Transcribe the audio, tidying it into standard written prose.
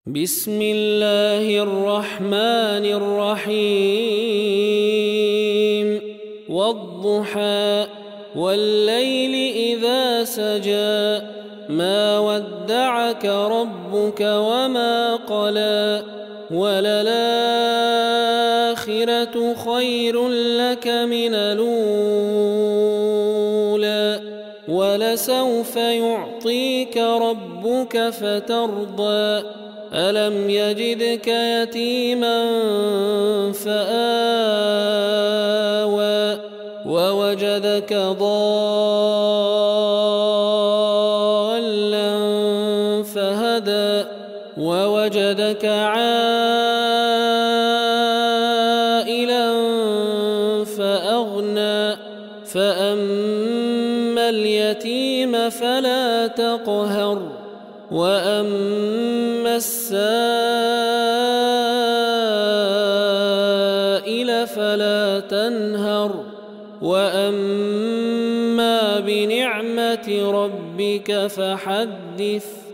بسم الله الرحمن الرحيم والضحى والليل إذا سجى ما ودعك ربك وما قلى وللآخرة خير لك من الأولى ولسوف يعطيك ربك فترضى ألم يجدك يتيما فآوى ووجدك ضالا فهدى ووجدك عائلا فأغنى فأما اليتيم فلا تقهر وأما السائل فلا تنهر وأما بنعمة ربك فحدث